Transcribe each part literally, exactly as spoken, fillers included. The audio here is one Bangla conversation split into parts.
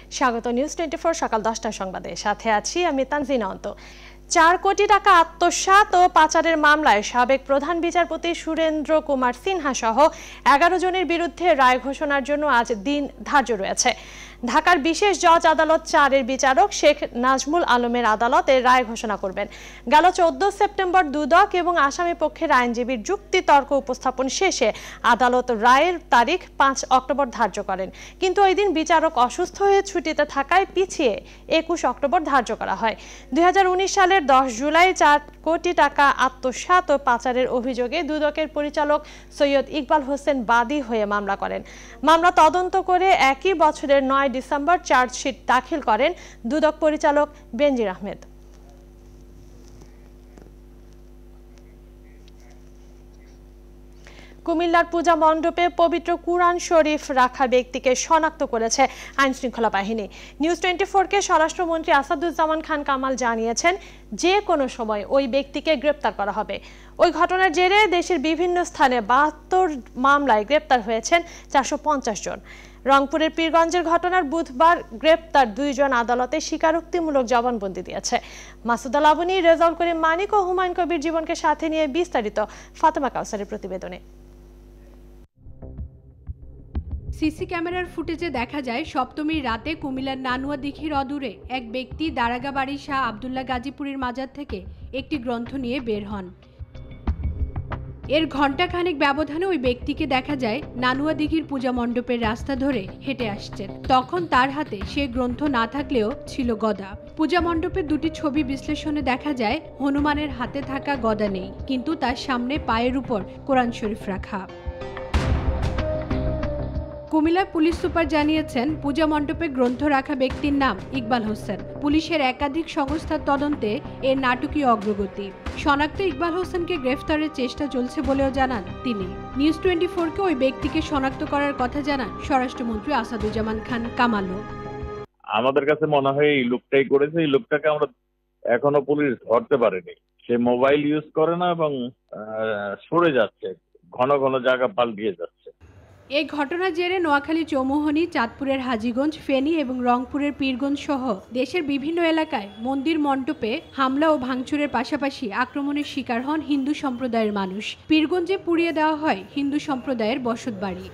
স্বাগত নিউজ টোয়েন্টি ফোর সকাল দশটার সংবাদে, সাথে আছি আমি তানজিনা অন্ত। চার কোটি টাকা আত্মসাৎ ও পাচারের মামলায় সাবেক প্রধান বিচারপতি সুরেন্দ্র কুমার সিনহা সহ এগারো জনের বিরুদ্ধে রায় ঘোষণার জন্য আজ দিন ধার্য রয়েছে। ঢাকার বিশেষ জজ আদালত চারের বিচারক শেখ নাজমুল আলমের আদালত এর রায় ঘোষণা করবেন। গেল চোদ্দ সেপ্টেম্বর দুদক এবং আসামি পক্ষের আইনজীবীর যুক্তি তর্ক উপস্থাপন শেষে আদালত রায়ের তারিখ পাঁচ অক্টোবর ধার্য করেন, কিন্তু ওই দিন বিচারক অসুস্থ হয়ে ছুটিতে থাকায় পিছিয়ে একুশ অক্টোবর ধার্য করা হয়। দুই হাজার উনিশ সালের দশ জুলাই চার কোটি টাকা আত্মসাৎ ও পাচারের অভিযোগে দুদকের পরিচালক সৈয়দ ইকবাল হোসেন বাদী হয়ে মামলা করেন। মামলা তদন্ত করে একই বছরের নয় ডিসেম্বর চার্জশিট দাখিল করেন দুদক পরিচালক বেনজির আহমেদ। কুমিল্লার পূজা মণ্ডপে পবিত্র কুরআন শরীফ রাখা ব্যক্তিকে শনাক্ত করেছে আইন শৃঙ্খলা বাহিনী। নিউজ টোয়েন্টি ফোর কে স্বরাষ্ট্রমন্ত্রী আসাদুজ্জামান খান কামাল জানিয়েছেন, যে কোনো সময় ওই ব্যক্তিকে গ্রেপ্তার করা হবে। ওই ঘটনার জেরে দেশের বিভিন্ন স্থানে বাহাত্তর মামলায় গ্রেপ্তার হয়েছেন চারশো পঞ্চাশ জন। রংপুরের পীরগঞ্জের ঘটনার বুধবার গ্রেপ্তার দুইজন আদালতে স্বীকারোক্তিমূলক জবানবন্দি দিয়েছে। মাসুদা লাবনী, রেজাউল করিম মানিক ও হুমায়ুন কবির জীবনকে সাথে নিয়ে বিস্তারিত ফাতেমা কাউসারের প্রতিবেদনে। সিসি ক্যামেরার ফুটেজে দেখা যায়, সপ্তমীর রাতে কুমিল্লার নানুয়া দিঘির অদূরে এক ব্যক্তি দারাগাবাড়ি শাহ আবদুল্লাহ গাজীপুরের মাজার থেকে একটি গ্রন্থ নিয়ে বের হন। এর ঘণ্টাখানেক ব্যবধানে ওই ব্যক্তিকে দেখা যায় নানুয়া দিঘির পূজা মণ্ডপের রাস্তা ধরে হেঁটে আসছেন। তখন তার হাতে সে গ্রন্থ না থাকলেও ছিল গদা। পূজা মণ্ডপের দুটি ছবি বিশ্লেষণে দেখা যায়, হনুমানের হাতে থাকা গদা নেই, কিন্তু তার সামনে পায়ের উপর কোরআন শরীফ রাখা। কুমিল্লার পুলিশ সুপার জানিয়েছেন, পূজা মণ্ডপে গ্রন্থ রাখা ব্যক্তির নাম ইকবাল হোসেন। পুলিশের একাধিক সংস্থার তদন্তে এর নাটকীয় অগ্রগতি। শনাক্ত ইকবাল হোসেনকে গ্রেফতারের চেষ্টা চলছে বলেও জানান তিনি। নিউজ টোয়েন্টি ফোর কে ওই ব্যক্তিকে শনাক্ত করার কথা জানান স্বরাষ্ট্রমন্ত্রী আসাদুজ্জামান খান কামালও। আমাদের কাছে মনে হয় এই লোকটাই করেছে। এই লোকটাকে আমরা এখনো পুলিশ ধরতে পারেনি। সে মোবাইল ইউজ করে না এবং সরে যাচ্ছে, ঘন ঘন জায়গা পাল্টিয়ে যাচ্ছে। এই ঘটনার জেরে নোয়াখালী চৌমুহনী, চাঁদপুরের হাজীগঞ্জ, ফেনী এবং রংপুরের পীরগঞ্জ সহ দেশের বিভিন্ন এলাকায় মন্দির মণ্ডপে হামলা ও ভাঙচুরের পাশাপাশি আক্রমণের শিকার হন হিন্দু সম্প্রদায়ের মানুষ। পীরগঞ্জে পুড়িয়ে দেওয়া হয় হিন্দু সম্প্রদায়ের বসতবাড়ি।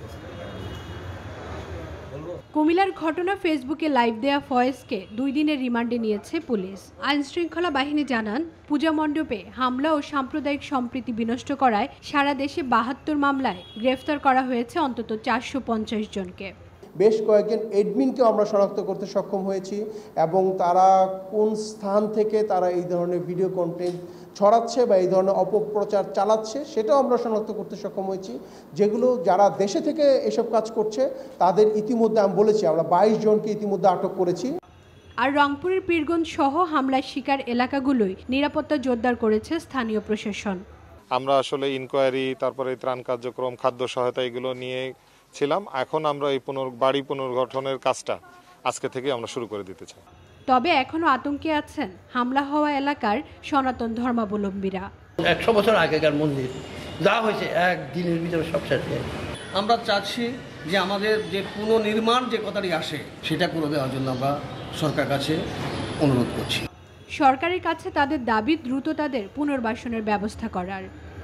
কুমিল্লার ঘটনা ফেসবুকে লাইভ দেয়া ফয়েজকে দুই দিনের রিমান্ডে নিয়েছে পুলিশ। আইন শৃঙ্খলা বাহিনী জানান, পূজা মণ্ডপে হামলা ও সাম্প্রদায়িক সম্প্রীতি বিনষ্ট করায় সারা দেশে বাহাত্তর মামলায় গ্রেফতার করা হয়েছে অন্তত চারশো পঞ্চাশ জনকে। বেশ কয়েকজন এডমিনকেও আমরা শনাক্ত করতে সক্ষম হয়েছি এবং তারা কোন স্থান থেকে তারা এই ধরনের ভিডিও কন্টেন্ট ছড়াচ্ছে বা এই ধরনের অপপ্রচার চালাচ্ছে সেটাও আমরা শনাক্ত করতে সক্ষম হয়েছি। যেগুলো যারা দেশে থেকে এসব কাজ করছে তাদের ইতিমধ্যে আমি বলেছি আমরা বাইশ জনকে ইতিমধ্যে আটক করেছি। আর রংপুরের পীরগঞ্জ সহ হামলার শিকার এলাকাগুলোই নিরাপত্তা জোরদার করেছে স্থানীয় প্রশাসন। আমরা আসলে ইনকোয়ারি, তারপরে ত্রাণ কার্যক্রম, খাদ্য সহায়তা এগুলো নিয়ে ছিলাম। এখন আমরা এই পুনর বাড়ি পুনর্গঠনের কাজটা আজকে থেকে আমরা শুরু করে দিতে চাই। তবে এখনো আতঙ্কে আছেন হামলা হওয়া এলাকার সনাতন ধর্মাবলম্বীরা। একশো বছর আগেকার মন্দির যা হয়েছে এক দিনের ভিতরে সব শেষ হয়ে। আমরা চাচ্ছি যে আমাদের যে পুনর্নির্মাণ যে কথাটি আসে সেটা করে দেওয়ার জন্য আমরা সরকার কাছে অনুরোধ করছি। সরকারের কাছে তাদের দাবি দ্রুত তাদের পুনর্বাসনের ব্যবস্থা করার।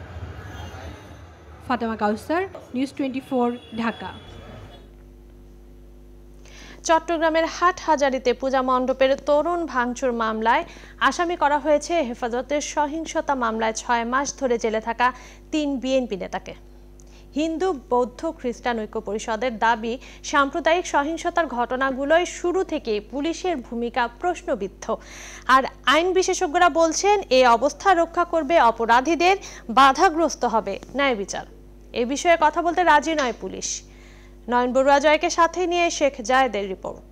Fatema Kausar, news twenty four, Dhaka. চট্টগ্রামের হাটহাজারীতে পূজা মণ্ডপের তরুণ ভাঙচুর মামলায় আসামি করা হয়েছে হেফাজতের সহিংসতা মামলায় ছয় মাস ধরে জেলে থাকা তিন বিএনপি নেতাকে। হিন্দু, বৌদ্ধ, খ্রিস্টান ঐক্য পরিষদের দাবি, সাম্প্রদায়িক সহিংসতার ঘটনাগুলোয় শুরু থেকে পুলিশের ভূমিকা প্রশ্নবিদ্ধ। আর আইন বিশেষজ্ঞরা বলছেন, এই অবস্থা রক্ষা করবে অপরাধীদের, বাধাগ্রস্ত হবে ন্যায় বিচার। এ বিষয়ে কথা বলতে রাজি নয় পুলিশ। নয়ন বড়ুয়া জয়কে সাথে নিয়ে শেখ জায়েদের রিপোর্ট।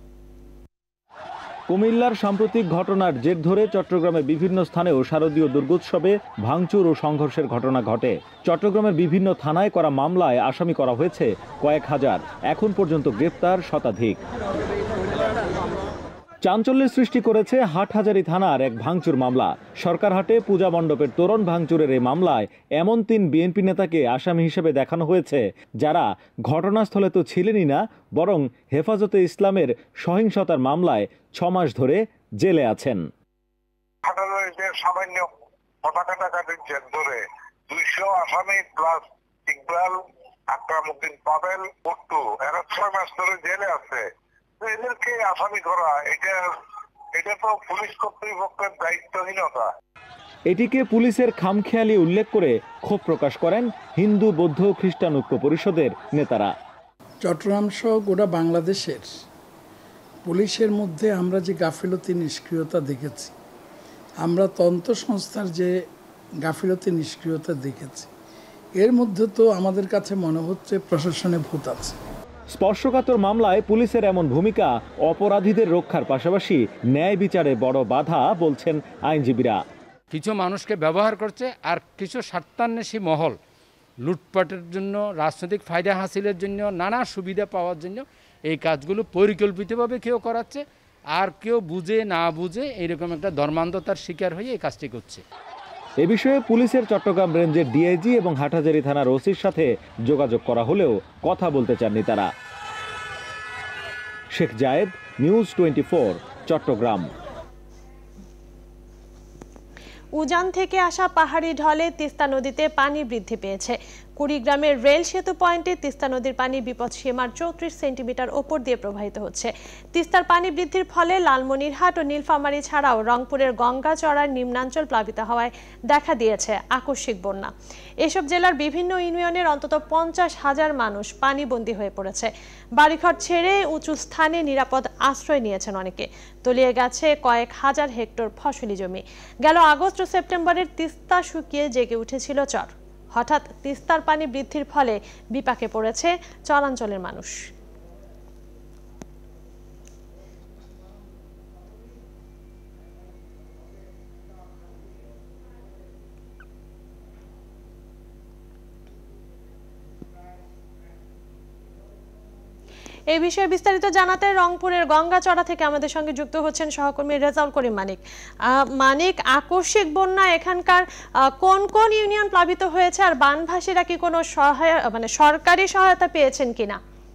কুমিল্লার সাম্প্রতিক ঘটনার জের ধরে চট্টগ্রামের বিভিন্ন স্থানেও শারদীয় দুর্গোৎসবে ভাঙচুর ও সংঘর্ষের ঘটনা ঘটে। চট্টগ্রামের বিভিন্ন থানায় করা মামলায় আসামি করা হয়েছে কয়েক হাজার। এখন পর্যন্ত গ্রেপ্তার শতাধিক। চাঞ্চল্যের সৃষ্টি করেছে হাটহাজারী থানার এক ভাঙচুর মামলা। সরকারহাটে পূজা মণ্ডপের তোরণ ভাঙচুরের এই মামলায় এমন তিন বিএনপি নেতাকে আসামি হিসেবে দেখানো হয়েছে, যারা ঘটনাস্থলে তো ছিলেনই না, বরং হেফাজতে ইসলামের সহিংসতার মামলায় ছ মাস ধরে জেলে আছেন। সামান্য পতাকা টাকাটির জের ধরে দুইশো আসামি প্লাস ইকবাল, আকরামউদ্দিন পাবেল, পট্টু এরা ছয় মাস ধরে জেলে আছে। এদেরকে আসামি করা এটা এটা তো পুলিশ কর্তৃপক্ষের দায়িত্বহীনতা। এটিকে পুলিশের খামখেয়ালি উল্লেখ করে ক্ষোভ প্রকাশ করেন হিন্দু, বৌদ্ধ, খ্রিস্টান ঐক্য পরিষদের নেতারা। চট্টগ্রাম সহ গোটা বাংলাদেশের পুলিশের মধ্যে আমরা যে গাফিলতি নিষ্ক্রিয়তা দেখেছি, আমরা তন্ত্র সংস্থার যে গাফিলতি নিষ্ক্রিয়তা দেখেছি, এর মধ্যে তো আমাদের কাছে মনে হচ্ছে প্রশাসনে ভূত আছে। স্পর্শকাতর মামলায় পুলিশের এমন ভূমিকা অপরাধীদের রক্ষার পাশাপাশি ন্যায় বিচারে বড় বাধা বলছেন আইনজীবীরা। কিছু মানুষকে ব্যবহার করছে, আর কিছু স্বার্থান্বেষী মহল লুটপাটের জন্য, রাজনৈতিক ফায়দা হাসিলের জন্য, নানা সুবিধা পাওয়ার জন্য এই কাজগুলো পরিকল্পিতভাবে কেউ করাচ্ছে, আর কেউ বুঝে না বুঝে এইরকম একটা ধর্মান্ধতার শিকার হয়ে এই কাজটি করছে। এ বিষয়ে পুলিশের চট্টগ্রাম রেঞ্জের ডিআইজি এবং হাটহাজারী থানার ওসির সাথে যোগাযোগ করা হলেও কথা বলতে চাননি তারা। Sheikh Zayed, news twenty four, Chittagong. উজান থেকে আসা পাহাড়ি ঢলে তিস্তা নদীতে পানি বৃদ্ধি পেয়েছে। কুড়িগ্রামের রেল সেতু পয়েন্টে তিস্তা নদীর পানি বিপদসীমার চৌত্রিশ সেন্টিমিটার ওপর দিয়ে প্রবাহিত হচ্ছে। তিস্তার পানি বৃদ্ধির ফলে লালমনিরহাট ও নীলফামারী ছাড়াও রংপুরের গঙ্গাচড়ার নিম্নাঞ্চল প্লাবিত হওয়ায় দেখা দিয়েছে আকস্মিক বন্যা। এসব জেলার বিভিন্ন ইউনিয়নের অন্তত পঞ্চাশ হাজার মানুষ পানিবন্দী হয়ে পড়েছে। বাড়িঘর ছেড়ে উঁচু স্থানে নিরাপদ আশ্রয় নিয়েছেন অনেকে। তলিয়ে গেছে কয়েক হাজার হেক্টর ফসলি জমি। গেল আগস্ট ও সেপ্টেম্বরের তিস্তা শুকিয়ে জেগে উঠেছিল চর। হঠাৎ তিস্তার পানি বৃদ্ধির ফলে বিপাকে পড়েছে চরাঞ্চলের মানুষ। এই বিষয়ে বিস্তারিত জানাতে রংপুরের গঙ্গাচড়া থেকে আমাদের সঙ্গে যুক্ত হচ্ছেন সহকর্মী রেজাউল করিম মানিক। মানিক, আকস্মিক বন্যা এখানকার কোন কোন ইউনিয়ন প্লাবিত হয়েছে, আর বানভাসীরা কি কোনো সহায়তা মানে সরকারি সহায়তা পেয়েছেন কিনা?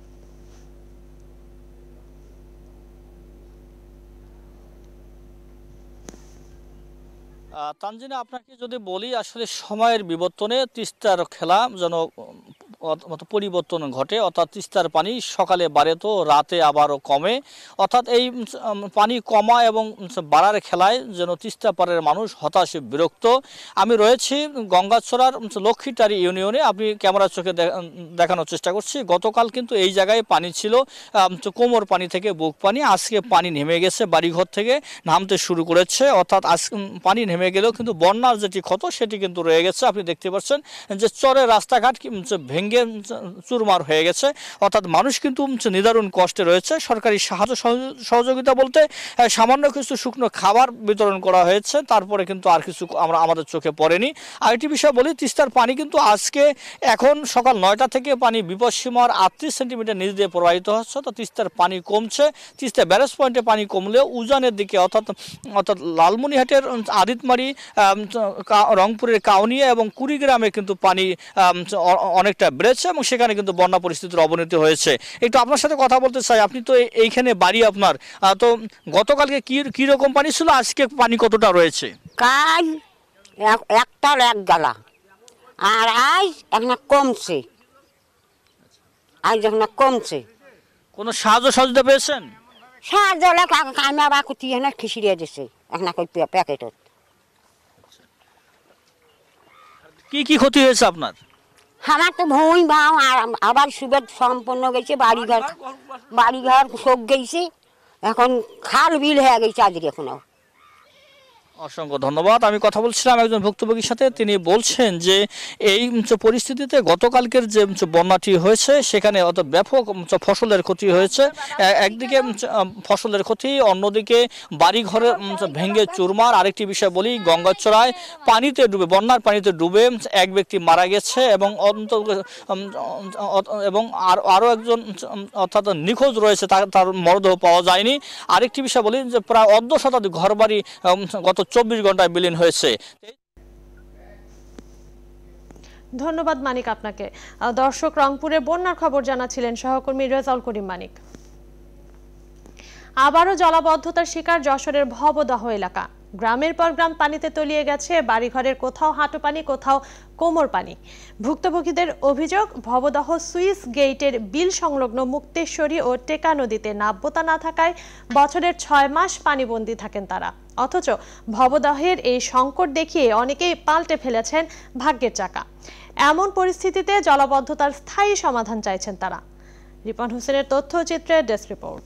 তানজিনা, আপনাকে যদি বলি, আসলে সময়ের বিবর্তনে তিস্তার খেলা যেন পরিবর্তন ঘটে। অর্থাৎ তিস্তার পানি সকালে বাড়ে তো রাতে আবারও কমে। অর্থাৎ এই পানি কমা এবং বাড়ার খেলায় যেন তিস্তা পাড়ের মানুষ হতাশ, বিরক্ত। আমি রয়েছি গঙ্গাচড়ার লক্ষ্মীটারি ইউনিয়নে। আপনি ক্যামেরার চোখে দেখানোর চেষ্টা করছি। গতকাল কিন্তু এই জায়গায় পানি ছিল কোমর পানি থেকে বুক পানি। আজকে পানি নেমে গেছে, বাড়িঘর থেকে নামতে শুরু করেছে। অর্থাৎ আজ পানি নেমে গেলেও কিন্তু বন্যার যেটি ক্ষত সেটি কিন্তু রয়ে গেছে। আপনি দেখতে পাচ্ছেন যে চরের রাস্তাঘাট ভেঙে চুরমার হয়ে গেছে। অর্থাৎ মানুষ কিন্তু নিদারুণ কষ্টে রয়েছে। সরকারি সাহায্য সহযোগিতা বলতে সামান্য কিছু শুকনো খাবার বিতরণ করা হয়েছে, তারপরে কিন্তু আর কিছু আমরা আমাদের চোখে পড়েনি। আরেকটি বিষয় বলি, তিস্তার পানি কিন্তু আজকে এখন সকাল নয়টা থেকে পানি বিপদসীমার আটত্রিশ সেন্টিমিটার নিচ দিয়ে প্রবাহিত হচ্ছে। তো তিস্তার পানি কমছে। তিস্তা ব্যারেজ পয়েন্টে পানি কমলেও উজানের দিকে অর্থাৎ অর্থাৎ লালমনিরহাটের আদিতমারি, রংপুরের কাউনিয়া এবং কুড়িগ্রামে কিন্তু পানি অনেকটা বেড়েছে এবং সেখানে কিন্তু বন্যা পরিস্থিতির অবনতি হয়েছে। একটু আপনার সাথে কথা বলতে চাই। আপনি তো এইখানে বাড়ি আপনার, তো গতকালকে কি কি রকম পানি ছিল, আজকে পানি কতটা রয়েছে? কাল একটার এক গালা, আর আজ এখন কমছে। আজ এখন কমছে। কোনো সাহায্য সহযোগিতা পেয়েছেন? সাহায্য আমি আবার এখানে খিচড়িয়ে দিছে এখন প্যাকেটত। কি কি ক্ষতি হয়েছে আপনার? আমার তো ভুঁই ভাও, আর আবার সুবেদ সম্পন্ন গেছে। বাড়িঘর বাড়িঘর শোক গেছে। এখন খাল বিল হয়ে গেছে আজকে। এখন অসংখ্য ধন্যবাদ। আমি কথা বলছিলাম একজন ভুক্তভোগীর সাথে, তিনি বলছেন যে এই পরিস্থিতিতে গতকালকের যে বন্যাটি হয়েছে সেখানে অত ব্যাপক ফসলের ক্ষতি হয়েছে। একদিকে ফসলের ক্ষতি, অন্যদিকে বাড়িঘরে ভেঙে চুরমার। আরেকটি বিষয় বলি, গঙ্গাচড়ায় পানিতে ডুবে, বন্যার পানিতে ডুবে এক ব্যক্তি মারা গেছে এবং এবং আরও একজন অর্থাৎ নিখোঁজ রয়েছে, তার মরদেহ পাওয়া যায়নি। আরেকটি বিষয় বলি যে প্রায় অর্ধ শতাধিক ঘরবাড়ি গত চব্বিশ ঘন্টায় বিলীন হয়েছে। ধন্যবাদ মানিক আপনাকে। দর্শক, রংপুরে বন্যার খবর জানাচ্ছিলেন সহকর্মী রেজাউল করিম মানিক। আবারও জলাবদ্ধতার শিকার যশোরের ভবদহ এলাকা। গ্রামের পর গ্রাম পানিতে তলিয়ে গেছে, বাড়িঘরের কোথাও হাঁটু পানি, কোথাও কোমর পানি। ভুক্তভোগীদের অভিযোগ, ভবদহ সুইস গেটের বিল সংলগ্ন মুক্তেশ্বরী ও টেকা নদীতে নাব্যতা না থাকায় বছরের ছয় মাস পানিবন্দী থাকেন তারা। অথচ ভবদহের এই সংকট দেখিয়ে অনেকেই পাল্টে ফেলেছেন ভাগ্যের চাকা। এমন পরিস্থিতিতে জলাবদ্ধতার স্থায়ী সমাধান চাইছেন তারা। রিপন হোসেনের তথ্যচিত্রে ডেস্ক রিপোর্ট।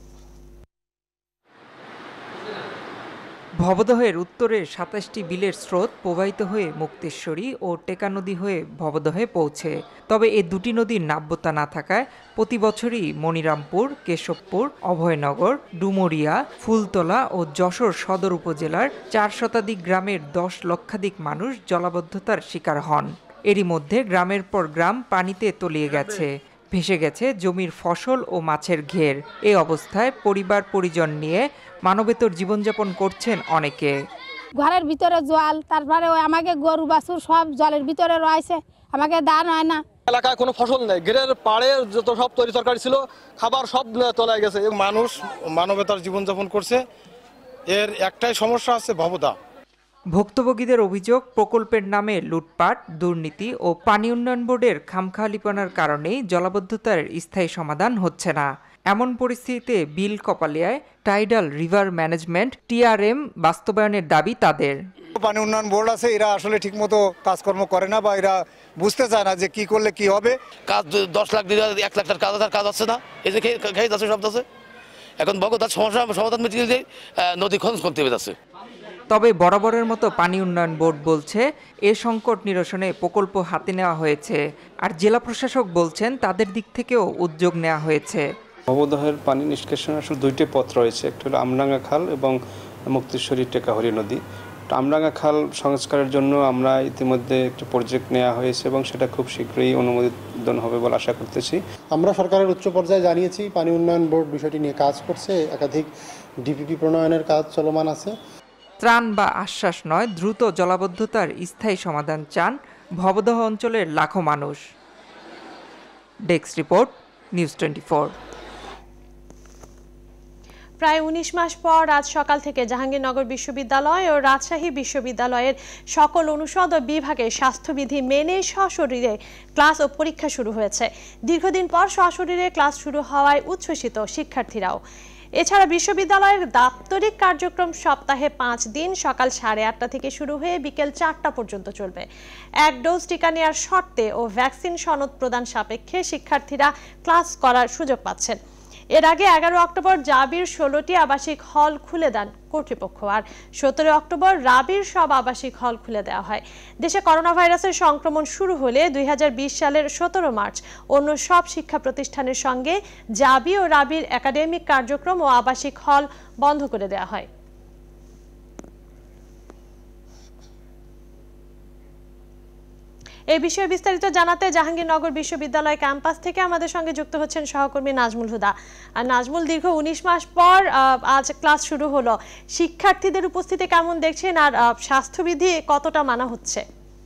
ভবদহের উত্তরে সাতাশটি বিলের স্রোত প্রবাহিত হয়ে মুক্তেশ্বরী ও টেকা নদী হয়ে ভবদহে পৌঁছে। তবে এ দুটি নদীর নাব্যতা না থাকায় প্রতি বছরই মনিরামপুর, কেশবপুর, অভয়নগর, ডুমুরিয়া, ফুলতলা ও যশোর সদর উপজেলার চার শতাধিক গ্রামের দশ লক্ষাধিক মানুষ জলাবদ্ধতার শিকার হন। এরই মধ্যে গ্রামের পর গ্রাম পানিতে তলিয়ে গেছে, ভেসে গেছে জমির ফসল ও মাছের ঘের। এই অবস্থায় পরিবার পরিজন নিয়ে মানবেতর জীবনযাপন করছেন অনেকে। ঘরের ভিতরে জল, তারপরে আমাকে গরু বাছুর সব জলের ভিতরে রয়েছে, আমাকে দান হয় না। এলাকায় কোনো ফসল নেই, ঘেরের পাড়ে যত সব তরি তরকারি ছিল, খাবার সব তলায় গেছে। মানুষ মানবেতর জীবনযাপন করছে, এর একটাই সমস্যা আছে, ভবদা। ভুক্তভোগীদের অভিযোগ, প্রকল্পের নামে লুটপাট, দুর্নীতি ও পানি উন্নয়ন বোর্ডের খামখেয়ালিপনার কারণেই জলাবদ্ধতার স্থায়ী সমাধান হচ্ছে না। এমন পরিস্থিতিতে বিল কপালিয়ায় টাইডাল রিভার ম্যানেজমেন্ট টিআরএম বাস্তবায়নের দাবি তাদের। পানি উন্নয়ন বোর্ড আছে, এরা আসলে ঠিকমতো কাজকর্ম করে না বা এরা বুঝতে চায় না যে কি করলে কি হবে। কাজ দশ লাখ দিলে এক লাখ টাকার কাজ আছে, কাজ আছে না, এই যে খেয়ে যাচ্ছে সব আছে। এখন ভগতার সমস্যা সমাধান মিটিয়ে দিয়ে নদী খনন করতে যাচ্ছে। তবে বরাবরের মতো পানি উন্নয়ন বোর্ড বলছে এ সংকট নিরসনে প্রকল্প হাতে নেওয়া হয়েছে, আর জেলা প্রশাসক বলছেন তাদের দিক থেকেও উদ্যোগ নেওয়া হয়েছে। ভবদহের পানি নিষ্কাশনের আসলে দুইটি পথ রয়েছে, একটা হলো আমডাঙ্গা খাল এবং মুক্তেশ্বরী টেকাহরি নদী। আমডাঙ্গা খাল সংস্কারের জন্য আমরা ইতিমধ্যে একটি প্রজেক্ট নেওয়া হয়েছে এবং সেটা খুব শীঘ্রই অনুমোদন হবে বলে আশা করতেছি। আমরা সরকারের উচ্চ পর্যায়ে জানিয়েছি, পানি উন্নয়ন বোর্ড বিষয়টি নিয়ে কাজ করছে, একাধিক ডিপিপি প্রণয়নের কাজ চলমান আছে। ত্রাণ বা আশ্বাস নয়, দ্রুত জলাবদ্ধতার স্থায়ী সমাধান চান ভবদহ অঞ্চলের লাখো মানুষ। Desk report, news twenty four. প্রায় উনিশ মাস পর আজ সকাল থেকে জাহাঙ্গীরনগর বিশ্ববিদ্যালয় ও রাজশাহী বিশ্ববিদ্যালয়ের সকল অনুষদ ও বিভাগে স্বাস্থ্যবিধি মেনে সশরীরে ক্লাস ও পরীক্ষা শুরু হয়েছে। দীর্ঘদিন পর সশরীরে ক্লাস শুরু হওয়ায় উচ্ছ্বসিত শিক্ষার্থীরাও। এছাড়া বিশ্ববিদ্যালয়ের দাপ্তরিক কার্যক্রম সপ্তাহে পাঁচ দিন সকাল সাড়ে আটটা থেকে শুরু হয়ে বিকেল চারটা পর্যন্ত চলবে। এক ডোজ টিকা নেওয়ার শর্তে ও ভ্যাকসিন সনদ প্রদান সাপেক্ষে শিক্ষার্থীরা ক্লাস করার সুযোগ পাচ্ছেন। এর আগে এগারো অক্টোবর জাবির ষোলোটি আবাসিক হল খুলে দেন কর্তৃপক্ষ, আর সতেরো অক্টোবর রাবির সব আবাসিক হল খুলে দেওয়া হয়। দেশে করোনা ভাইরাসের সংক্রমণ শুরু হলে দুই হাজার বিশ সালের সতেরো মার্চ অন্য সব শিক্ষা প্রতিষ্ঠানের সঙ্গে জাবি ও রাবির একাডেমিক কার্যক্রম ও আবাসিক হল বন্ধ করে দেওয়া হয়। এই বিষয়ে বিস্তারিত জানাতে জাহাঙ্গীরনগর বিশ্ববিদ্যালয় ক্যাম্পাস থেকে আমাদের সঙ্গে যুক্ত হচ্ছেন সহকর্মী নাজমুল হুদা। আর নাজমুল, দীর্ঘ উনিশ মাস পর আজ ক্লাস শুরু হলো, শিক্ষার্থীদের উপস্থিতি কেমন দেখছেন আর স্বাস্থ্যবিধি কতটা মানা হচ্ছে?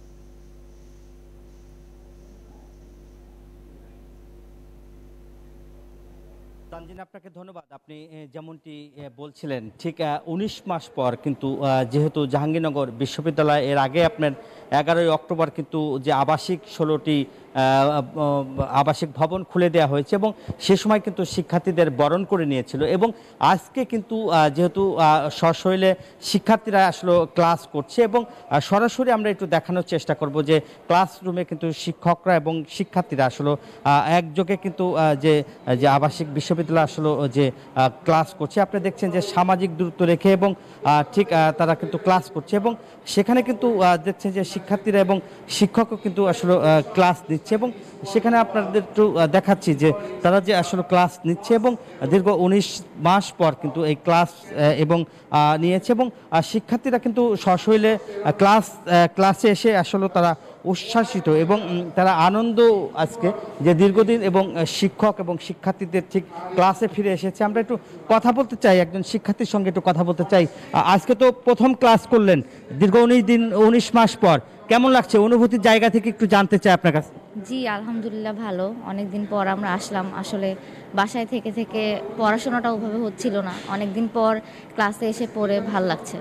তানজিন, আপনাকে ধন্যবাদ। আপনি যেমনটি বলছিলেন, ঠিক উনিশ মাস পর কিন্তু যেহেতু জাহাঙ্গীরনগর বিশ্ববিদ্যালয় এর আগে আপনার এগারোই অক্টোবর কিন্তু যে আবাসিক ষোলোটি আবাসিক ভবন খুলে দেওয়া হয়েছে এবং সে সময় কিন্তু শিক্ষার্থীদের বরণ করে নিয়েছিল এবং আজকে কিন্তু যেহেতু সশরীরে শিক্ষার্থীরা আসলে ক্লাস করছে এবং সরাসরি আমরা একটু দেখানোর চেষ্টা করব যে ক্লাসরুমে কিন্তু শিক্ষকরা এবং শিক্ষার্থীরা আসলে একযোগে কিন্তু যে যে আবাসিক বিশ্ববিদ্যালয় আসলে যে ক্লাস করছে আপনি দেখছেন যে সামাজিক দূরত্ব রেখে এবং ঠিক তারা কিন্তু ক্লাস করছে এবং সেখানে কিন্তু দেখছেন যে শিক্ষার্থীরা এবং শিক্ষকও কিন্তু আসলে ক্লাস নিচ্ছে এবং সেখানে আপনাদের একটু দেখাচ্ছি যে তারা যে আসলে ক্লাস নিচ্ছে এবং দীর্ঘ উনিশ মাস পর কিন্তু এই ক্লাস এবং নিয়েছে এবং শিক্ষার্থীরা কিন্তু সশরীরে ক্লাস ক্লাসে এসে আসলে তারা উচ্ছ্বাসিত এবং তারা আনন্দ আজকে যে দীর্ঘদিন এবং শিক্ষক এবং শিক্ষার্থীদের ঠিক ক্লাসে ফিরে এসেছে। আমরা একটু কথা বলতে চাই একজন শিক্ষার্থীর সঙ্গে একটু কথা বলতে চাই। আজকে তো প্রথম ক্লাস করলেন দীর্ঘ উনিশ দিন উনিশ মাস পর, কেমন লাগছে অনুভূতির জায়গা থেকে একটু জানতে চাই আপনার কাছে। জি আলহামদুলিল্লাহ ভালো, অনেকদিন পর আমরা আসলাম। আসলে বাসায় থেকে থেকে পড়াশোনাটা ওভাবে হচ্ছিল না, অনেকদিন পর ক্লাসে এসে পড়ে ভাল লাগছে।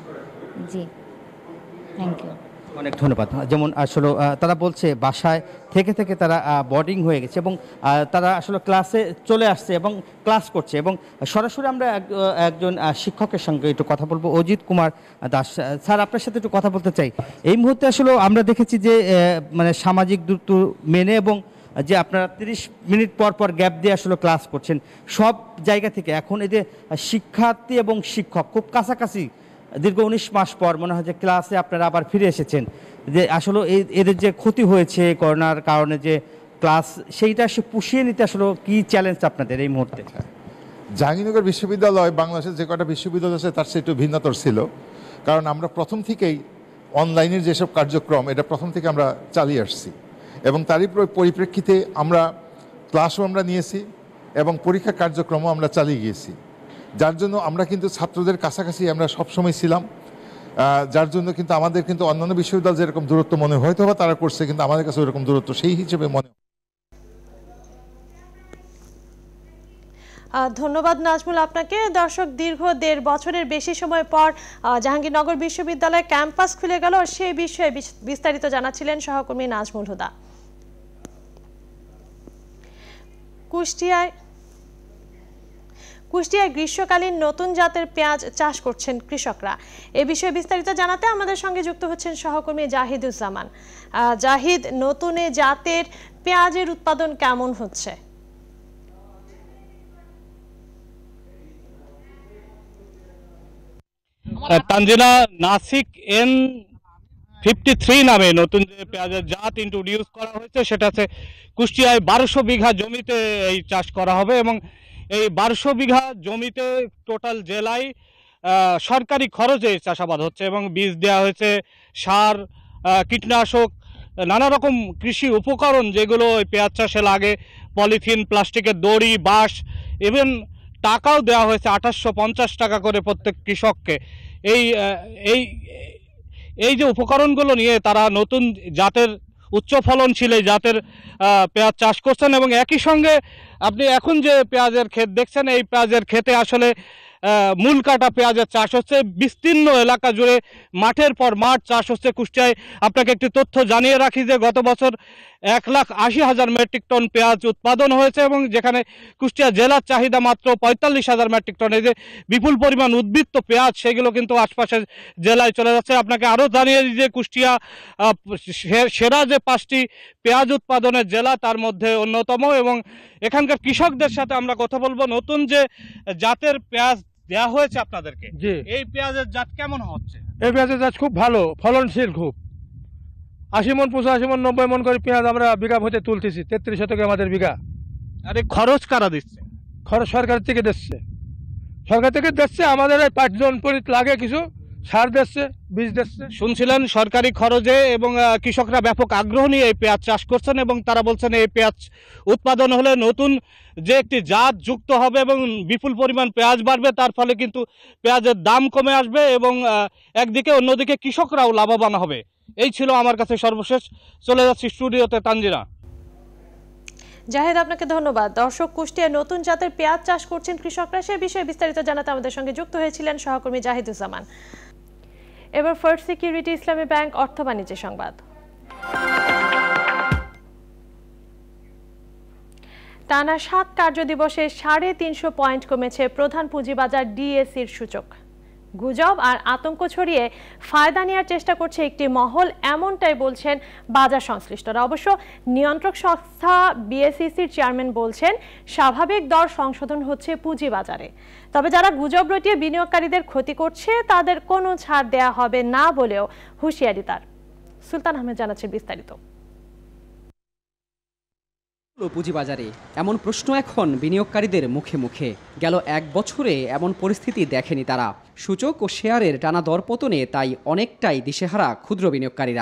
জি থ্যাংক ইউ, অনেক ধন্যবাদ। যেমন আসলে তারা বলছে বাসায় থেকে থেকে তারা বোর্ডিং হয়ে গেছে এবং তারা আসলে ক্লাসে চলে আসছে এবং ক্লাস করছে এবং সরাসরি আমরা একজন শিক্ষকের সঙ্গে একটু কথা বলবো, অজিত কুমার দাস। স্যার আপনার সাথে একটু কথা বলতে চাই। এই মুহূর্তে আসলে আমরা দেখেছি যে মানে সামাজিক দূরত্ব মেনে এবং যে আপনারা তিরিশ মিনিট পর পর গ্যাপ দিয়ে আসলে ক্লাস করছেন সব জায়গা থেকে, এখন এই যে শিক্ষার্থী এবং শিক্ষক খুব কাছাকাছি দীর্ঘ উনিশ মাস পর মনে হয় যে ক্লাসে আপনারা আবার ফিরে এসেছেন, যে আসলে এই এদের যে ক্ষতি হয়েছে করোনার কারণে যে ক্লাস সেইটা সে পুষিয়ে নিতে আসলে কি চ্যালেঞ্জ আপনাদের এই মুহূর্তে? জাহাঙ্গীরনগর বিশ্ববিদ্যালয় বাংলাদেশের যে কটা বিশ্ববিদ্যালয় আছে তার চেয়ে একটু ভিন্নতর ছিল, কারণ আমরা প্রথম থেকেই অনলাইনের যেসব কার্যক্রম এটা প্রথম থেকে আমরা চালিয়ে আসছি এবং তারই পরিপ্রেক্ষিতে আমরা ক্লাসও আমরা নিয়েছি এবং পরীক্ষা কার্যক্রমও আমরা চালিয়ে গিয়েছি, যার জন্য আমরা কিন্তু ছাত্রদের কাছাকাছি আমরা সবসময় ছিলাম, যার জন্য কিন্তু আমাদের কিন্তু অন্যান্য বিশ্ববিদ্যালয় যেরকম দূরত্ব মনে হয়তো বা তারা করছে কিন্তু আমাদের কাছে ওরকম দূরত্ব সেই হিসেবে মনে। ধন্যবাদ নাজমুল আপনাকে। দর্শক, দীর্ঘ দেড় বছরের বেশি সময় পর জাহাঙ্গীরনগর বিশ্ববিদ্যালয় ক্যাম্পাস খুলে গেল, সেই বিষয়ে বিস্তারিত জানাচ্ছিলেন সহকর্মী নাজমুল হুদা। কুষ্টিয়ায় কুষ্টিয়ায় গ্রীষ্মকালীন নতুন জাতের পেঁয়াজ চাষ করছেন কৃষকরা। এ বিষয়ে বিস্তারিত জানাতে আমাদের সঙ্গে যুক্ত হচ্ছেন সহকর্মী জাহিদুজ্জামান। জাহিদ, নতুন জাতের পেঁয়াজের উৎপাদন কেমন হচ্ছে? Tanzina, Nashik N fifty three নামে নতুন যে পেঁয়াজের জাত ইন্ট্রোডিউস করা হয়েছে সেটা হচ্ছে কুষ্টিয়ায় বারোশো বিঘা জমিতে এই চাষ করা হবে এবং এই বারোশো বিঘা জমিতে টোটাল জেলায় সরকারি খরচে চাষাবাদ হচ্ছে এবং বীজ দেওয়া হয়েছে, সার, কীটনাশক, নানা রকম কৃষি উপকরণ যেগুলো ওই পেঁয়াজ চাষে লাগে, পলিথিন, প্লাস্টিকের দড়ি, বাঁশ, ইভেন টাকাও দেওয়া হয়েছে আঠাশশো পঞ্চাশ টাকা করে প্রত্যেক কৃষককে। এই এই এই যে উপকরণগুলো নিয়ে তারা নতুন জাতের উচ্চ ফলনশীল এই জাতের পেঁয়াজ চাষ করছেন এবং একই সঙ্গে আপনি এখন যে পেঁয়াজের ক্ষেত দেখছেন এই পেঁয়াজের ক্ষেতে আসলে মূল কাটা পেঁয়াজের চাষ হচ্ছে, বিস্তীর্ণ এলাকা জুড়ে মাঠের পর মাঠ চাষ হচ্ছে। কুষ্টিয়ায় আপনাকে একটি তথ্য জানিয়ে রাখি যে গত বছর এক লাখ আশি হাজার মেট্রিক টন পেঁয়াজ উৎপাদন হয়েছে এবং যেখানে কুষ্টিয়া জেলার চাহিদা মাত্র পঁয়তাল্লিশ হাজার মেট্রিক টন। এই যে বিপুল পরিমাণ উদ্বৃত্ত পেঁয়াজ সেগুলো কিন্তু আশপাশের জেলায় চলে যাচ্ছে। আপনাকে আরও জানিয়ে দিই যে কুষ্টিয়া সেরা যে পাঁচটি পেঁয়াজ উৎপাদনের জেলা তার মধ্যে অন্যতম এবং এখানকার কৃষকদের সাথে আমরা কথা বলবো। নতুন যে জাতের পেঁয়াজ দেওয়া হয়েছে আপনাদেরকে, এই পেঁয়াজের জাত কেমন হচ্ছে? এই পেঁয়াজের জাত খুব ভালো, ফলনশীল, খুব আশি মন পঁচাশি মন নব্বই মন করে পেঁয়াজ আমরা বিঘা হতে তুলতেছি। তেত্রিশ শতকে আমাদের বিঘা। আরে খরচ কারা দিচ্ছে? খরচ সরকার থেকে দিচ্ছে, সরকার থেকে দিচ্ছে। আমাদের এই পাঁচজন পরিত লাগে কিছু সার দিচ্ছে, বীজ দিচ্ছে। শুনছিলেন সরকারি খরচে এবং কৃষকরা ব্যাপক আগ্রহ নিয়ে এই পেঁয়াজ চাষ করছেন এবং তারা বলছেন এই পেঁয়াজ উৎপাদন হলে নতুন যে একটি জাত যুক্ত হবে এবং বিপুল পরিমাণ পেঁয়াজ বাড়বে, তার ফলে কিন্তু পেঁয়াজের দাম কমে আসবে এবং একদিকে অন্যদিকে কৃষকরাও লাভবান হবে। এই ছিল আমার কাছে সর্বশেষ। চলে যাচ্ছি স্টুডিওতে তানজিনা। জাহিদ, আপনাকে ধন্যবাদ। দর্শক, কুষ্টিয়ায় নতুন জাতের পেঁয়াজ চাষ করছেন কৃষকরা, সে বিষয়ে বিস্তারিত জানাতে আমাদের সঙ্গে যুক্ত হয়েছিলেন সহকর্মী জাহিদুজ্জামান। এবার ফার্স্ট সিকিউরিটি ইসলামী ব্যাংক অর্থ বাণিজ্য সংবাদ। টানা সাত কার্যদিবসে সাড়ে তিনশো পয়েন্ট কমেছে প্রধান পুঁজিবাজার ডিএসইর সূচক। গুজব আর আতঙ্ক ছড়িয়ে ফায়দা নেওয়ার চেষ্টা করছে একটি মহল, এমনটাই বলছেন বাজার সংশ্লিষ্টরা। অবশ্য নিয়ন্ত্রক সংস্থা বিএসইসির চেয়ারম্যান বলছেন স্বাভাবিক দর সংশোধন হচ্ছে পুঁজিবাজারে। তবে যারা গুজব রটিয়ে বিনিয়োগকারীদের ক্ষতি করছে তাদের কোনো ছাড় দেয়া হবে না বলেও হুঁশিয়ারি তার। সুলতান আহমেদ জানাচ্ছে বিস্তারিত। পুঁজিবাজারে এমন প্রশ্ন এখন বিনিয়োগকারীদের মুখে মুখে। গেল এক বছরে এমন পরিস্থিতি দেখেনি তারা। সূচক ও শেয়ারের টানা দরপতনে তাই অনেকটাই দিশেহারা ক্ষুদ্র বিনিয়োগকারীরা।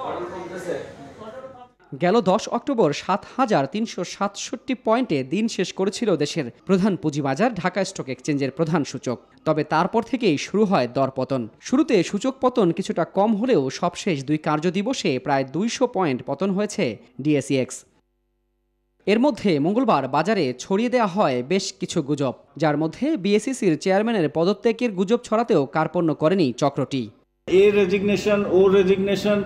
গেল দশ অক্টোবর সাত হাজার তিনশো সাতষট্টি পয়েন্টে দিন শেষ করেছিল দেশের প্রধান পুঁজিবাজার ঢাকা স্টক এক্সচেঞ্জের প্রধান সূচক। তবে তারপর থেকেই শুরু হয় দরপতন। শুরুতে সূচক পতন কিছুটা কম হলেও সবশেষ দুই কার্যদিবসে প্রায় দুইশো পয়েন্ট পতন হয়েছে ডিএসইএক্স। এর মধ্যে মঙ্গলবার বাজারে ছড়িয়ে দেওয়া হয় বেশ কিছু গুজব, যার মধ্যে বিএসইসির চেয়ারম্যানের পদত্যাগের গুজব ছড়াতেও কার্পণ্য করেনি চক্রটি। এ রেজিগনেশন ও রেজিগনেশন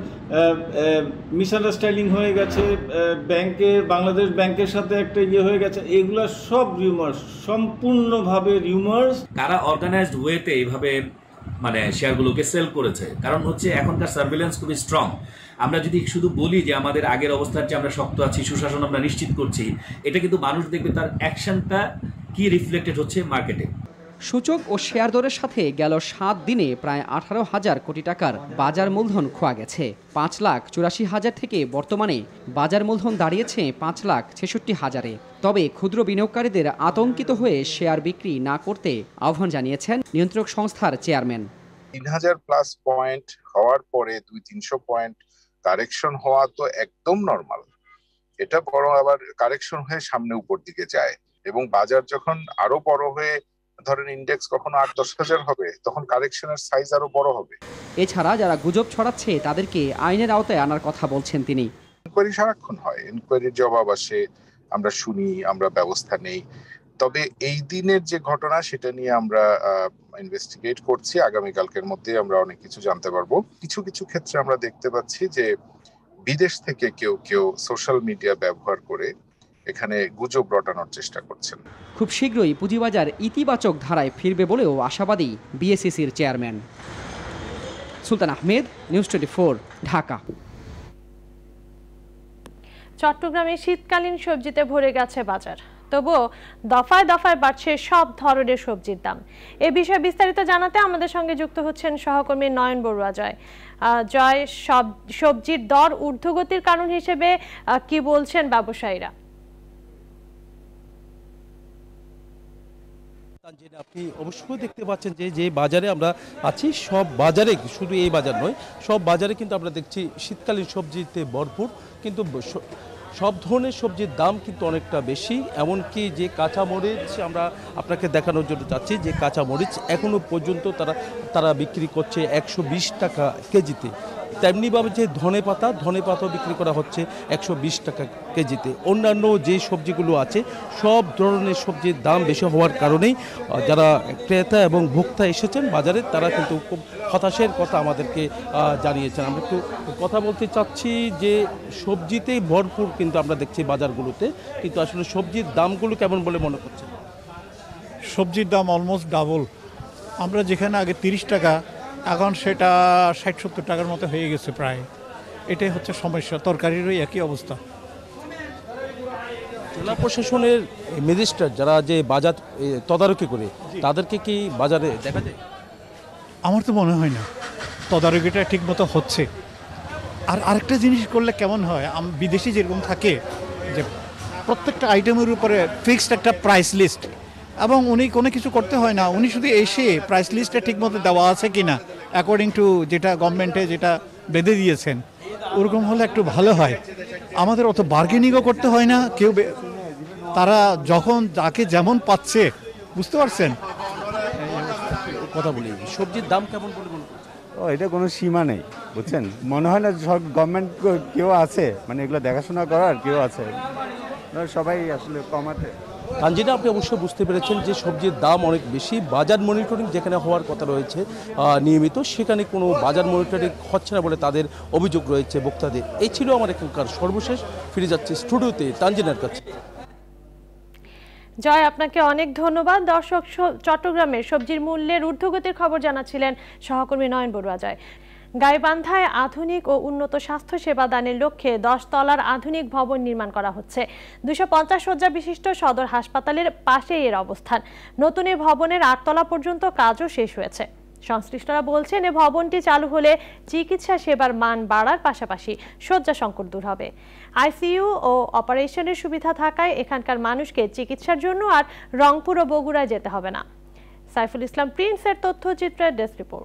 মিসআন্ডারস্ট্যান্ডিং হয়ে গেছে, ব্যাংকে বাংলাদেশ ব্যাংকের সাথে একটা ইয়ে হয়ে গেছে, এগুলো সব রিউমার্স, সম্পূর্ণভাবে রিউমার্স। কারা অর্গানাইজড ওয়েতে এইভাবে মানে শেয়ারগুলোকে সেল করেছে, কারণ হচ্ছে এখনকার সার্ভিলেন্স খুবই স্ট্রং। আমরা যদি শুধু বলি যে আমাদের আগের অবস্থার চেয়ে আমরা শক্ত আছি, সুশাসন আমরা নিশ্চিত করছি, এটা কিন্তু মানুষ দেখবে তার অ্যাকশনটা কি রিফ্লেক্টেড হচ্ছে মার্কেটে। সূচক ও শেয়ার দরের সাথে গেল সাত দিনে প্রায় আঠারো হাজার কোটি টাকার বাজার মূলধন খোয়া গেছে। পাঁচ লাখ চুরাশি হাজার থেকে বর্তমানে বাজার মূলধন দাঁড়িয়েছে পাঁচ লাখ ছেষট্টি হাজারে। তবে ক্ষুদ্র বিনিয়োগকারীদের আতঙ্কিত হয়ে শেয়ার বিক্রি না করতে আহ্বান জানিয়েছেন নিয়ন্ত্রক সংস্থার চেয়ারম্যান। তিন হাজার প্লাস পয়েন্ট হওয়ার পরে দুই তিনশো পয়েন্ট কারেকশন হওয়া তো একদম নর্মাল। এটা বরং আবার কারেকশন হয়ে সামনে উপর দিকে যায়, এবং বাজার যখন আরো বড় হয়ে ধরেন ইন্ডেক্স কখনো আট দশ হাজার হবে, তখন কারেকশনের সাইজ আরো বড় হবে। এছাড়া যারা গুজব ছড়াচ্ছে তাদেরকে আইনের আওতায় আনার কথা বলছেন তিনি। ইনকোয়ারি সারাক্ষণ হয়, ইনকোয়ারির জবাব আসে, আমরা শুনি, আমরা ব্যবস্থা নেই। তবে এই দিনের যে ঘটনা সেটা নিয়ে আমরা ইনভেস্টিগেট করছি। আগামীকালকের মধ্যে আমরা অনেক কিছু জানতে পারবো। কিছু কিছু ক্ষেত্রে আমরা দেখতে পাচ্ছি যে বিদেশ থেকে কেউ কেউ সোশ্যাল মিডিয়া ব্যবহার করে এখানে গুজব রটানোর চেষ্টা করছেন। খুব শীঘ্রই পুঁজিবাজার ইতিবাচক ধারায় ফিরবে বলেও আশাবাদী বিএসইসির chairman. Sultan Ahmed, news twenty four, Dhaka. চট্টগ্রামে শীতকালীন সবজিতে ভরে গেছে বাজার, তবুও দফায় দফায় বাড়ছে সব ধরনের সবজির দাম। এ বিষয়ে বিস্তারিত জানাতে আমাদের সঙ্গে যুক্ত হচ্ছেন সহকর্মী নয়ন বড়ুয়া। জয়, জয় সব সবজির দর ঊর্ধ্বগতির কারণ হিসেবে কি বলছেন ব্যবসায়ীরা? আপনি অবশ্যই দেখতে পাচ্ছেন যে যে বাজারে আমরা আছি, সব বাজারে, শুধু এই বাজার নয়, সব বাজারে কিন্তু আমরা দেখছি শীতকালীন সবজিতে ভরপুর, কিন্তু সব ধরনের সবজির দাম কিন্তু অনেকটা বেশি। এমনকি যে কাঁচামরিচ আমরা আপনাকে দেখানোর জন্য চাচ্ছি, যে কাঁচামরিচ এখনও পর্যন্ত তারা তারা বিক্রি করছে একশো বিশ টাকা কেজিতে। তেমনিভাবে যে ধনে পাতা ধনে পাতাও বিক্রি করা হচ্ছে একশো বিশ টাকা কেজিতে। অন্যান্য যে সবজিগুলো আছে সব ধরনের সবজির দাম বেশি হওয়ার কারণেই যারা ক্রেতা এবং ভোক্তা এসেছেন বাজারে, তারা কিন্তু খুব হতাশের কথা আমাদেরকে জানিয়েছেন। আমরা একটু কথা বলতে চাচ্ছি যে সবজিতেই ভরপুর কিন্তু আমরা দেখছি বাজারগুলোতে, কিন্তু আসলে সবজির দামগুলো কেমন বলে মনে করছে? সবজির দাম অলমোস্ট ডাবল। আমরা যেখানে আগে তিরিশ টাকা, এখন সেটা ষাট সত্তর টাকার মতো হয়ে গেছে প্রায়। এটাই হচ্ছে সমস্যা, তরকারিরই একই অবস্থা। জেলা প্রশাসনের ম্যাজিস্ট্রেট যারা যে বাজার তদারকি করে, তাদেরকে কি বাজারে দেখা যায়? আমার তো মনে হয় না তদারকিটা ঠিক মতো হচ্ছে। আর আরেকটা জিনিস করলে কেমন হয়, বিদেশি যেরকম থাকে যে প্রত্যেকটা আইটেমের উপরে ফিক্সড একটা প্রাইস লিস্ট, এবং উনি কোনো কিছু করতে হয় না, উনি শুধু এসে প্রাইস লিস্টটা ঠিকমতো দেওয়া আছে কিনা অ্যাকর্ডিং টু যেটা গভর্নমেন্টে যেটা বেঁধে দিয়েছেন, ওরকম হলে একটু ভালো হয়। আমাদের অত বার্গেনিংও করতে হয় না, কেউ তারা যখন যাকে যেমন পাচ্ছে, বুঝতে পারছেন। কথা বলি, সবজির দাম কেমন বলে মনে করছেন? ও এটা কোনো সীমা নেই, বুঝছেন। মনে হয় না সব গভর্নমেন্ট কেউ আছে, মানে এগুলো দেখাশোনা করার কেউ আছে, সবাই আসলে কমাতে। তানজিনা, আপনি অবশ্যই বুঝতে পেরেছেন যে সবজির দাম অনেক বেশি। বাজার মনিটরিং যেখানে হওয়ার কথা রয়েছে নিয়মিত, সেখানে কোনো বাজার মনিটরিং হচ্ছে না বলে তাদের অভিযোগ রয়েছে ভোক্তাদের। এই ছিল আমার এখানকার সর্বশেষ। ফিরে যাচ্ছে স্টুডিওতে তানজিনার কাছে। জয়, আপনাকে অনেক ধন্যবাদ। দর্শক, চট্টগ্রামে সবজির মূল্যের ঊর্ধ্বগতির খবর জানাচ্ছিলেন সহকর্মী নয়ন বড়ুয়া জয়। গাইবান্ধায় আধুনিক ও উন্নত স্বাস্থ্য সেবা দানের লক্ষ্যে দশ তলার আধুনিক ভবন নির্মাণ করা হচ্ছে। দুইশো পঞ্চাশ শয্যা বিশিষ্ট সদর হাসপাতালের পাশেই এর অবস্থান। নতুন এই ভবনের আটতলা পর্যন্ত কাজও শেষ হয়েছে। সংশ্লিষ্টরা বলছেন, এই ভবনটি চালু হলে চিকিৎসা সেবার মান বাড়ার পাশাপাশি শয্যা সংকট দূর হবে। আইসিইউ ও অপারেশনের সুবিধা থাকায় এখানকার মানুষকে চিকিৎসার জন্য আর রংপুর ও বগুড়ায় যেতে হবে না। সাইফুল ইসলাম প্রিন্সের তথ্যচিত্রের ডেস্ক রিপোর্ট।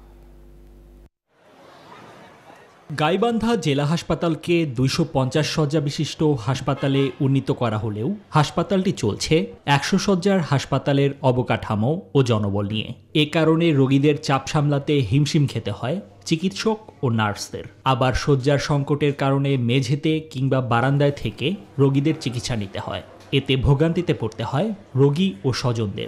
গাইবান্ধা জেলা হাসপাতালকে দুইশো পঞ্চাশ শয্যা বিশিষ্ট হাসপাতালে উন্নীত করা হলেও হাসপাতালটি চলছে একশো শয্যার হাসপাতালের অবকাঠামো ও জনবল নিয়ে। এ কারণে রোগীদের চাপ সামলাতে হিমশিম খেতে হয় চিকিৎসক ও নার্সদের। আবার শয্যার সংকটের কারণে মেঝেতে কিংবা বারান্দায় থেকে রোগীদের চিকিৎসা নিতে হয়। এতে ভোগান্তিতে পড়তে হয় রোগী ও স্বজনদের।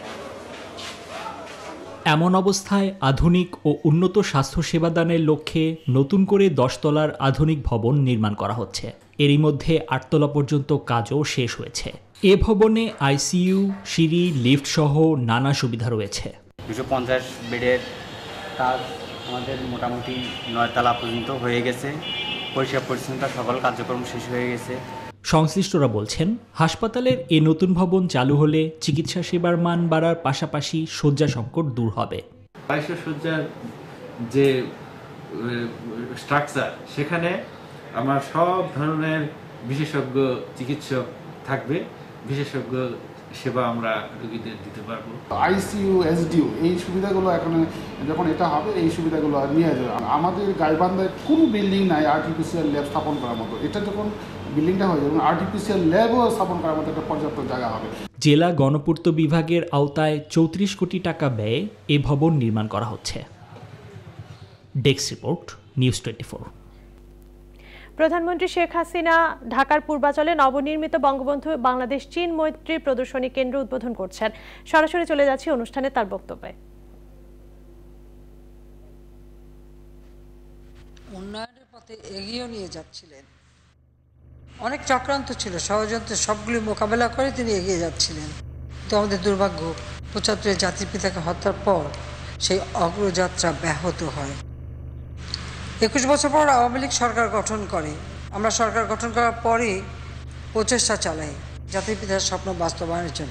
এমন অবস্থায় আধুনিক ও উন্নত স্বাস্থ্য সেবাদানের লক্ষ্যে নতুন করে দশতলার আধুনিক ভবন নির্মাণ করা হচ্ছে। এরই মধ্যে আটতলা পর্যন্ত কাজও শেষ হয়েছে। এ ভবনে আইসিইউ, সিঁড়ি, লিফট সহ নানা সুবিধা রয়েছে। দুশো পঞ্চাশ বেডের কাজ আমাদের মোটামুটি নয়তলা পর্যন্ত হয়ে গেছে। পরিষ্কার পরিচ্ছন্নতা সকল কার্যক্রম শেষ হয়ে গেছে। সংশ্লিষ্টরা বলছেন, হাসপাতালের এ নতুন ভবন চালু হলে চিকিৎসা সেবার মান বাড়ার পাশাপাশি শয্যা সংকট দূর হবে। বাইশশো শয্যার যে স্ট্রাকচার, সেখানে আমার সব ধরনের বিশেষজ্ঞ চিকিৎসক থাকবে। বিশেষজ্ঞ সেবা আমরা রোগীদের দিতে পারবো। আইসিইউ, এসডিইউ এই সুবিধাগুলো এখন যখন এটা হবে, এই সুবিধাগুলো নিয়ে যাবে। আমাদের গাইবান্ধায় কোনো বিল্ডিং নাই আর্টিফিশিয়াল ল্যাব স্থাপন করার মতো। এটা যখন বিল্ডিংটা হয়ে যাবে, আর্টিফিশিয়াল ল্যাবও স্থাপন করার মতো একটা পর্যাপ্ত জায়গা হবে। জেলা গণপূর্ত বিভাগের আওতায় চৌত্রিশ কোটি টাকা ব্যয়ে এ ভবন নির্মাণ করা হচ্ছে। Desk report, news twenty four. প্রধানমন্ত্রী শেখ হাসিনা ঢাকার পূর্বাচলে নবনির্মিত বঙ্গবন্ধু বাংলাদেশ চীন মৈত্রী প্রদর্শনী কেন্দ্র উদ্বোধন করছেন। সরাসরি চলে যাচ্ছি অনুষ্ঠানে তার বক্তব্যে। উন্নয়নের পথে এগিয়ে নিয়ে যাচ্ছিলেন। অনেক চক্রান্ত ছিল, ষড়যন্ত্র সবগুলি মোকাবেলা করে তিনি এগিয়ে যাচ্ছিলেন। তো আমাদের দুর্ভাগ্য, পঁচাত্তরের জাতির পিতাকে হত্যার পর সেই অগ্রযাত্রা ব্যাহত হয়। একুশ বছর পর আওয়ামী লীগ সরকার গঠন করে। আমরা সরকার গঠন করার পরে প্রচেষ্টা চালাই জাতির পিতার স্বপ্ন বাস্তবায়নের জন্য।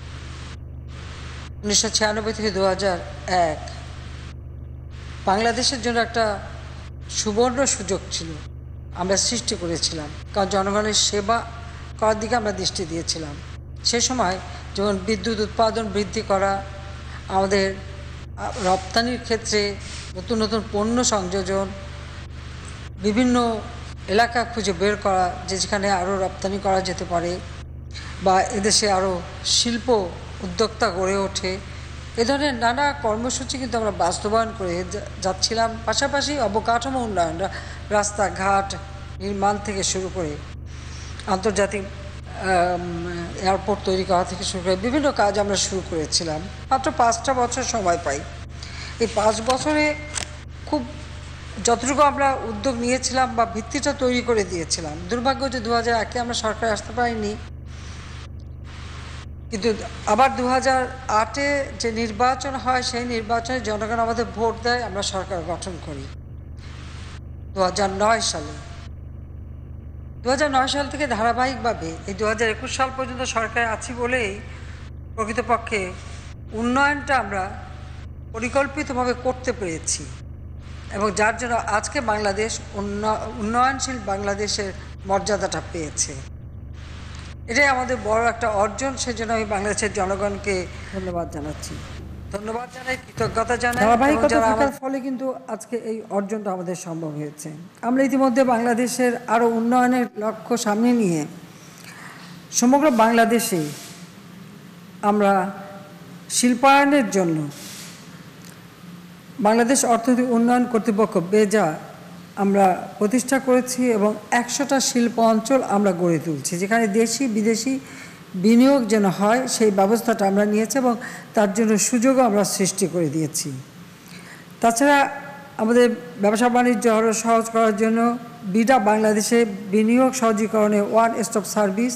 উনিশশো ছিয়ানব্বই থেকে দু হাজার এক বাংলাদেশের জন্য একটা সুবর্ণ সুযোগ ছিল, আমরা সৃষ্টি করেছিলাম। কারণ জনগণের সেবা করার দিকে আমরা দৃষ্টি দিয়েছিলাম। সে সময় যেমন বিদ্যুৎ উৎপাদন বৃদ্ধি করা, আমাদের রপ্তানির ক্ষেত্রে নতুন নতুন পণ্য সংযোজন, বিভিন্ন এলাকা খুঁজে বের করা যে যেখানে আরও রপ্তানি করা যেতে পারে বা এদেশে আরও শিল্প উদ্যোক্তা গড়ে ওঠে, এ ধরনের নানা কর্মসূচি কিন্তু আমরা বাস্তবায়ন করে যাচ্ছিলাম। পাশাপাশি অবকাঠামো উন্নয়ন, রাস্তাঘাট নির্মাণ থেকে শুরু করে আন্তর্জাতিক এয়ারপোর্ট তৈরি করা থেকে শুরু করে বিভিন্ন কাজ আমরা শুরু করেছিলাম। মাত্র পাঁচটা বছর সময় পাই। এই পাঁচ বছরে খুব যতটুকু আমরা উদ্যোগ নিয়েছিলাম বা ভিত্তিটা তৈরি করে দিয়েছিলাম। দুর্ভাগ্য যে দু হাজার একে আমরা সরকারে আসতে পারিনি, কিন্তু আবার দু হাজার আটে যে নির্বাচন হয়, সেই নির্বাচনে জনগণ আমাদের ভোট দেয়, আমরা সরকার গঠন করি দু হাজার নয় সালে। দু হাজার নয় সাল থেকে ধারাবাহিকভাবে এই দু হাজার একুশ সাল পর্যন্ত সরকারে আছি বলেই প্রকৃতপক্ষে উন্নয়নটা আমরা পরিকল্পিতভাবে করতে পেরেছি এবং যার জন্য আজকে বাংলাদেশ উন্নয়নশীল বাংলাদেশের মর্যাদাটা পেয়েছে। এটাই আমাদের বড় একটা অর্জন। সেজন্য আমি বাংলাদেশের জনগণকে ধন্যবাদ জানাচ্ছি, ধন্যবাদ জানাই, কৃতজ্ঞতা জানাই। ধারাবাহিকতা থাকার ফলে কিন্তু আজকে এই অর্জনটা আমাদের সম্ভব হয়েছে। আমরা ইতিমধ্যে বাংলাদেশের আরও উন্নয়নের লক্ষ্য সামনে নিয়ে সমগ্র বাংলাদেশে আমরা শিল্পায়নের জন্য বাংলাদেশ অর্থনৈতিক উন্নয়ন কর্তৃপক্ষ বেজা আমরা প্রতিষ্ঠা করেছি এবং একশোটা শিল্প অঞ্চল আমরা গড়ে তুলছি, যেখানে দেশি বিদেশি বিনিয়োগ যেন হয় সেই ব্যবস্থাটা আমরা নিয়েছি এবং তার জন্য সুযোগও আমরা সৃষ্টি করে দিয়েছি। তাছাড়া আমাদের ব্যবসা বাণিজ্য আরও সহজ করার জন্য বিডা বাংলাদেশে বিনিয়োগ সহজীকরণে ওয়ান স্টপ সার্ভিস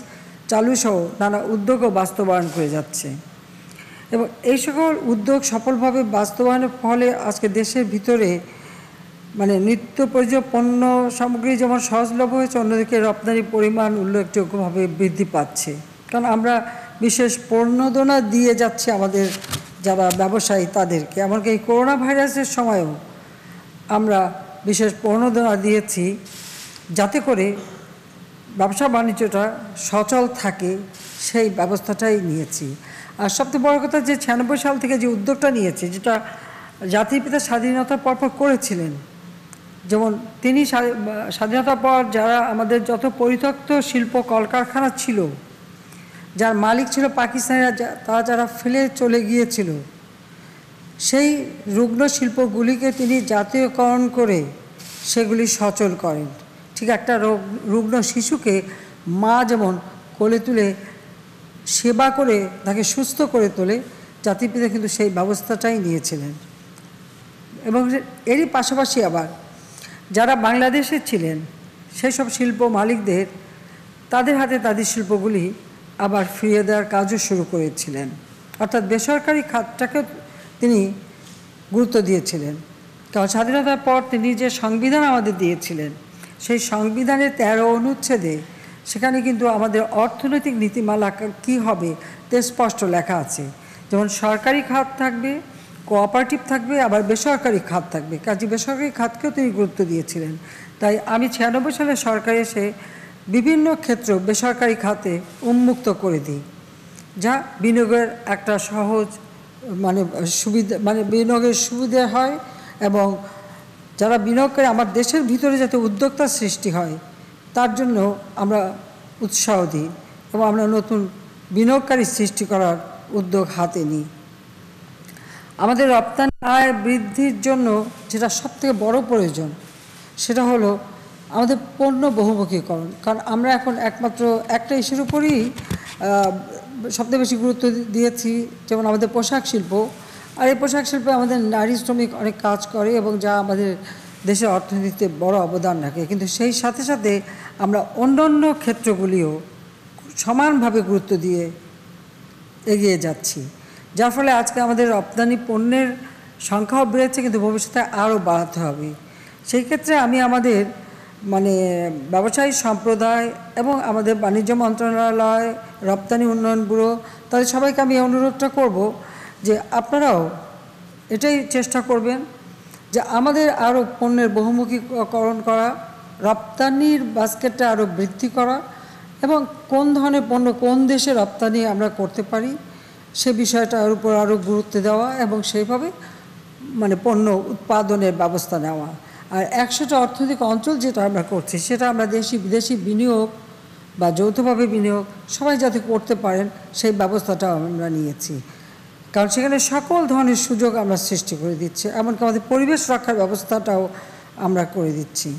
চালুসহ নানা উদ্যোগও বাস্তবায়ন করে যাচ্ছে এবং এই সকল উদ্যোগ সফলভাবে বাস্তবায়নের ফলে আজকে দেশের ভিতরে মানে নিত্য প্রয়োজনীয় পণ্য সামগ্রী যেমন সহজলভ্য হয়েছে, অন্যদিকে রপ্তানির পরিমাণ উল্লেখযোগ্যভাবে বৃদ্ধি পাচ্ছে। কারণ আমরা বিশেষ প্রণোদনা দিয়ে যাচ্ছি আমাদের যারা ব্যবসায়ী তাদেরকে। এমনকি এই করোনা ভাইরাসের সময়ও আমরা বিশেষ প্রণোদনা দিয়েছি যাতে করে ব্যবসা বাণিজ্যটা সচল থাকে, সেই ব্যবস্থাটাই নিয়েছি। আর সবচেয়ে বড় কথা যে ছিয়ানব্বই সাল থেকে যে উদ্যোগটা নিয়েছি, যেটা জাতির পিতা স্বাধীনতার পর পর করেছিলেন, যেমন তিনি স্বাধীনতার পর যারা আমাদের যত পরিত্যক্ত শিল্প কলকারখানা ছিল, যার মালিক ছিল পাকিস্তানিরা, তারা যারা ফেলে চলে গিয়েছিল, সেই রুগ্ন শিল্পগুলিকে তিনি জাতীয়করণ করে সেগুলি সচল করেন। ঠিক একটা রুগ্ন শিশুকে মা যেমন কোলে তুলে সেবা করে তাকে সুস্থ করে তোলে, জাতির পিতা কিন্তু সেই ব্যবস্থাটাই নিয়েছিলেন। এবং এরই পাশাপাশি আবার যারা বাংলাদেশে ছিলেন সেই সব শিল্প মালিকদের তাদের হাতে তাদের শিল্পগুলি আবার ফিরিয়ে দেওয়ার কাজও শুরু করেছিলেন। অর্থাৎ বেসরকারি খাতটাকেও তিনি গুরুত্ব দিয়েছিলেন। কারণ স্বাধীনতার পর তিনি যে সংবিধান আমাদের দিয়েছিলেন, সেই সংবিধানের তেরো অনুচ্ছেদে সেখানে কিন্তু আমাদের অর্থনৈতিক নীতিমালা কী হবে তে স্পষ্ট লেখা আছে। যেমন সরকারি খাত থাকবে, কোঅপারেটিভ থাকবে, আবার বেসরকারি খাত থাকবে। কাজে বেসরকারি খাতকেও তিনি গুরুত্ব দিয়েছিলেন। তাই আমি ছিয়ানব্বই সালে সরকার এসে বিভিন্ন ক্ষেত্র বেসরকারি খাতে উন্মুক্ত করে দিই, যা বিনিয়োগের একটা সহজ মানে সুবিধা মানে বিনিয়োগের সুবিধা হয় এবং যারা বিনিয়োগ করে আমার দেশের ভিতরে যাতে উদ্যোক্তা সৃষ্টি হয় তার জন্য আমরা উৎসাহ দিই এবং আমরা নতুন বিনিয়োগকারী সৃষ্টি করার উদ্যোগ হাতে নিই। আমাদের রপ্তানি আয় বৃদ্ধির জন্য যেটা সবথেকে বড় প্রয়োজন সেটা হলো আমাদের পণ্য বহুমুখীকরণ। কারণ আমরা এখন একমাত্র একটা ইস্যুর উপরই সবথেকে বেশি গুরুত্ব দিয়েছি, যেমন আমাদের পোশাক শিল্প। আর এই পোশাক শিল্পে আমাদের নারী শ্রমিক অনেক কাজ করে এবং যা আমাদের দেশের অর্থনীতিতে বড় অবদান রাখে। কিন্তু সেই সাথে সাথে আমরা অন্যান্য ক্ষেত্রগুলিও সমানভাবে গুরুত্ব দিয়ে এগিয়ে যাচ্ছি, যার ফলে আজকে আমাদের রপ্তানি পণ্যের সংখ্যাও বেড়েছে, কিন্তু ভবিষ্যতে আরও বাড়াতে হবে। সেই ক্ষেত্রে আমি আমাদের মানে ব্যবসায়ী সম্প্রদায় এবং আমাদের বাণিজ্য মন্ত্রণালয়, রপ্তানি উন্নয়ন ব্যুরো, তাদের সবাইকে আমি অনুরোধটা করব যে আপনারাও এটাই চেষ্টা করবেন যে আমাদের আরও পণ্যের বহুমুখীকরণ করা, রপ্তানির বাস্কেটটা আরও বৃদ্ধি করা এবং কোন ধরনের পণ্য কোন দেশে রপ্তানি আমরা করতে পারি সে বিষয়টার উপর আরও গুরুত্ব দেওয়া এবং সেইভাবে মানে পণ্য উৎপাদনের ব্যবস্থা নেওয়া। আর একশোটা অর্থনৈতিক অঞ্চল যেটা আমরা করছি সেটা আমরা দেশি বিদেশি বিনিয়োগ বা যৌথভাবে বিনিয়োগ সবাই যাতে করতে পারেন সেই ব্যবস্থাটাও আমরা নিয়েছি। কারণ সেখানে সকল ধরনের সুযোগ আমরা সৃষ্টি করে দিচ্ছি, এমনকি আমাদের পরিবেশ রক্ষার ব্যবস্থাটাও আমরা করে দিচ্ছি।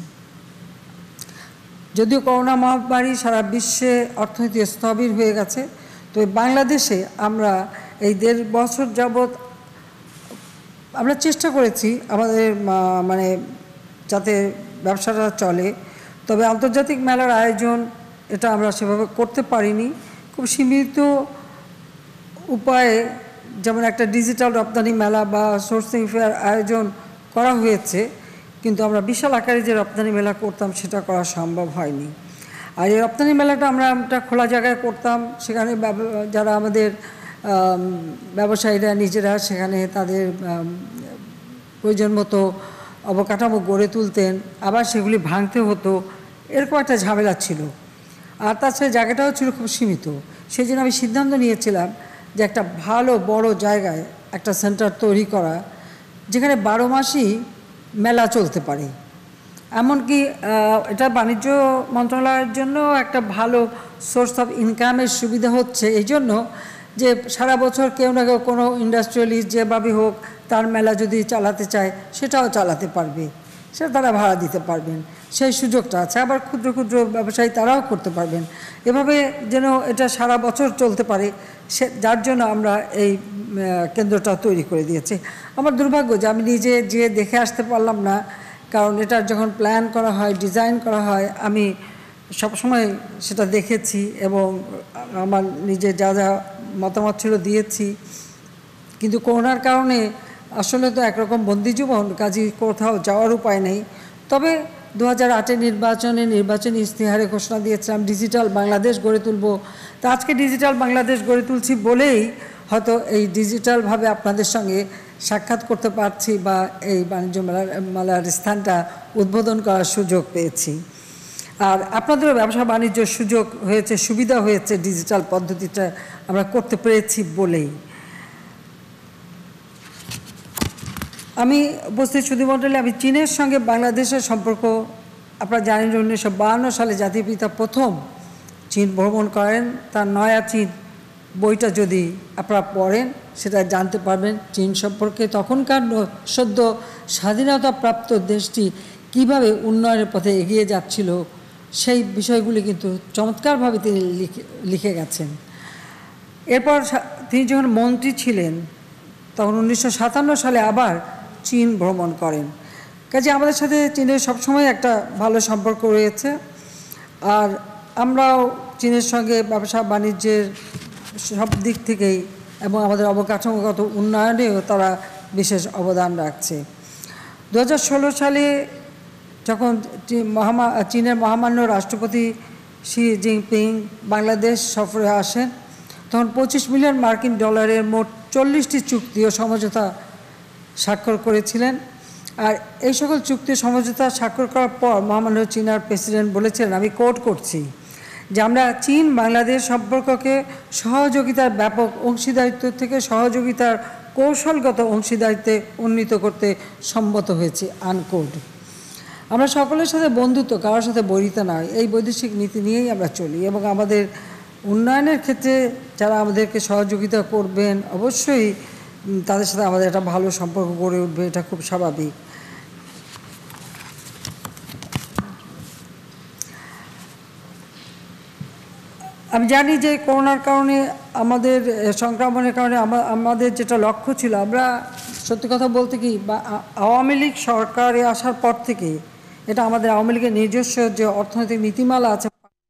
যদিও করোনা মহামারী সারা বিশ্বে অর্থনীতি স্থবির হয়ে গেছে, তো বাংলাদেশে আমরা এই দেড় বছর যাবৎ আমরা চেষ্টা করেছি আমাদের মানে যাতে ব্যবসাটা চলে। তবে আন্তর্জাতিক মেলার আয়োজন এটা আমরা সেভাবে করতে পারিনি, খুব সীমিত উপায়ে, যেমন একটা ডিজিটাল রপ্তানি মেলা বা সোর্সিং ফেয়ার আয়োজন করা হয়েছে, কিন্তু আমরা বিশাল আকারে যে রপ্তানি মেলা করতাম সেটা করা সম্ভব হয়নি। আর এই রপ্তানি মেলাটা আমরা একটা খোলা জায়গায় করতাম, সেখানে যারা আমাদের ব্যবসায়ীরা নিজেরা সেখানে তাদের প্রয়োজন মতো অবকাঠামো গড়ে তুলতেন, আবার সেগুলি ভাঙতে হতো, এরকম একটা ঝামেলা ছিল। আর তাছাড়া জায়গাটাও ছিল খুব সীমিত। সেই জন্য আমি সিদ্ধান্ত নিয়েছিলাম যে একটা ভালো বড় জায়গায় একটা সেন্টার তৈরি করা, যেখানে বারো মাসই মেলা চলতে পারে। এমনকি এটা বাণিজ্য মন্ত্রণালয়ের জন্য একটা ভালো সোর্স অফ ইনকামের সুবিধা হচ্ছে এই জন্য যে সারা বছর কেউ না কেউ কোনো ইন্ডাস্ট্রিয়ালিস্ট যেভাবে হোক তার মেলা যদি চালাতে চায় সেটাও চালাতে পারবে, সেটা তারা ভাড়া দিতে পারবেন, সেই সুযোগটা আছে। আবার ক্ষুদ্র ক্ষুদ্র ব্যবসায়ী তারাও করতে পারবেন, এভাবে যেন এটা সারা বছর চলতে পারে, সে যার জন্য আমরা এই কেন্দ্রটা তৈরি করে দিয়েছি। আমার দুর্ভাগ্য যে আমি নিজে যে দেখে আসতে পারলাম না, কারণ এটা যখন প্ল্যান করা হয় ডিজাইন করা হয় আমি সবসময় সেটা দেখেছি এবং আমার নিজের যা যা মতামত ছিল দিয়েছি। কিন্তু করোনার কারণে আসলে তো একরকম বন্দি জীবন, কাজে কোথাও যাওয়ার উপায় নেই। তবে দু হাজার আটের নির্বাচনে নির্বাচনী ইস্তেহারে ঘোষণা দিয়েছিলাম ডিজিটাল বাংলাদেশ গড়ে তুলব। তা আজকে ডিজিটাল বাংলাদেশ গড়ে তুলছি বলেই হয়তো এই ডিজিটালভাবে আপনাদের সঙ্গে সাক্ষাৎ করতে পারছি বা এই বাণিজ্য মেলার মেলার স্থানটা উদ্বোধন করার সুযোগ পেয়েছি। আর আপনাদেরও ব্যবসা বাণিজ্যের সুযোগ হয়েছে, সুবিধা হয়েছে ডিজিটাল পদ্ধতিটা আমরা করতে পেরেছি বলেই। আমি উপস্থিত সুধীমণ্ডলী, আমি চীনের সঙ্গে বাংলাদেশের সম্পর্ক আপনারা জানেন উনিশশো বাহান্ন সালে জাতির পিতা প্রথম চীন ভ্রমণ করেন। তার নয়া চীন বইটা যদি আপনারা পড়েন সেটা জানতে পারবেন চীন সম্পর্কে। তখনকার সদ্য স্বাধীনতাপ্রাপ্ত দেশটি কিভাবে উন্নয়নের পথে এগিয়ে যাচ্ছিল সেই বিষয়গুলি কিন্তু চমৎকারভাবে তিনি লিখে লিখে গেছেন। এরপর তিনি যখন মন্ত্রী ছিলেন তখন উনিশশো সাতান্ন সালে আবার চীন ভ্রমণ করেন। কাজে আমাদের সাথে চীনের সবসময় একটা ভালো সম্পর্ক রয়েছে। আর আমরাও চীনের সঙ্গে ব্যবসা বাণিজ্যের সব দিক থেকেই এবং আমাদের অবকাঠামোগত উন্নয়নেও তারা বিশেষ অবদান রাখছে। দু হাজার ষোলো সালে যখন মহামা চীনের মহামান্য রাষ্ট্রপতি শি জিনপিং বাংলাদেশ সফরে আসেন তখন পঁচিশ মিলিয়ন মার্কিন ডলারের মোট চল্লিশটি চুক্তি ও সমঝোতা স্বাক্ষর করেছিলেন। আর এই সকল চুক্তি সমঝোতা স্বাক্ষর করার পর মহামান্য চীনার প্রেসিডেন্ট বলেছিলেন, আমি কোট করছি, যে আমরা চীন বাংলাদেশ সম্পর্ককে সহযোগিতার ব্যাপক অংশীদারিত্ব থেকে সহযোগিতার কৌশলগত অংশীদারিত্বে উন্নীত করতে সম্মত হয়েছি, আনকোট। আমরা সকলের সাথে বন্ধুত্ব, কারোর সাথে বৈরিতা নয়, এই বৈদেশিক নীতি নিয়েই আমরা চলি এবং আমাদের উন্নয়নের ক্ষেত্রে যারা আমাদেরকে সহযোগিতা করবেন অবশ্যই তাদের সাথে আমাদের একটা ভালো সম্পর্ক গড়ে উঠবে, এটা খুব স্বাভাবিক। আমি জানি যে করোনার কারণে আমাদের সংক্রমণের কারণে আমাদের যেটা লক্ষ্য ছিল, আমরা সত্যি কথা বলতে কি বা আওয়ামী লীগ সরকারে আসার পর থেকে এটা আমাদের আওয়ামী লীগের নিজস্ব যে অর্থনৈতিক নীতিমালা আছে।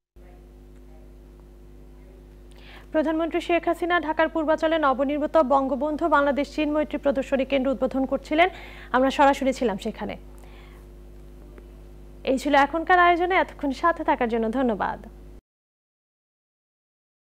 প্রধানমন্ত্রী শেখ হাসিনা ঢাকার পূর্বাচলে নবনির্মিত বঙ্গবন্ধু বাংলাদেশ চীন মৈত্রী প্রদর্শনী কেন্দ্র উদ্বোধন করছিলেন। আমরা সরাসরি ছিলাম সেখানে। এই ছিল এখনকার আয়োজনে। এতক্ষণ সাথে থাকার জন্য ধন্যবাদ।